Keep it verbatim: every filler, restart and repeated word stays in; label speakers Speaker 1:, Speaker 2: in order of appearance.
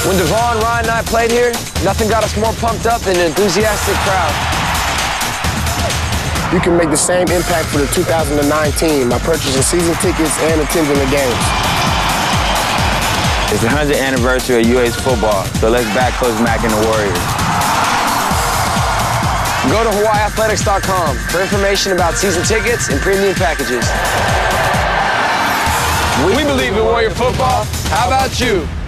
Speaker 1: When Davone, Ryan, and I played here, nothing got us more pumped up than an enthusiastic crowd.
Speaker 2: You can make the same impact for the two thousand nine team by purchasing season tickets and attending the games.
Speaker 3: It's the one hundredth anniversary of U A's football, so let's back Coach Mack and the Warriors.
Speaker 1: Go to Hawaii Athletics dot com for information about season tickets and premium packages.
Speaker 4: We believe in Warrior football. How about you?